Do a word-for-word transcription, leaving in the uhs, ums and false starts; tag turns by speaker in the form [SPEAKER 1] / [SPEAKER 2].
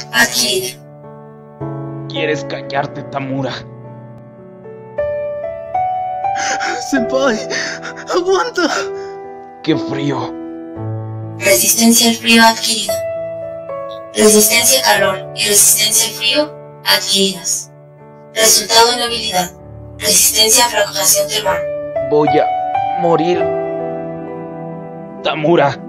[SPEAKER 1] Adquirida.
[SPEAKER 2] ¿Quieres callarte, Tamura?
[SPEAKER 3] Senpai, aguanta.
[SPEAKER 2] ¡Qué frío!
[SPEAKER 1] Resistencia al frío adquirida. Resistencia al calor y resistencia al frío adquiridas. Resultado en habilidad. Resistencia a fracturación termal.
[SPEAKER 2] Voy a morir. Tamura.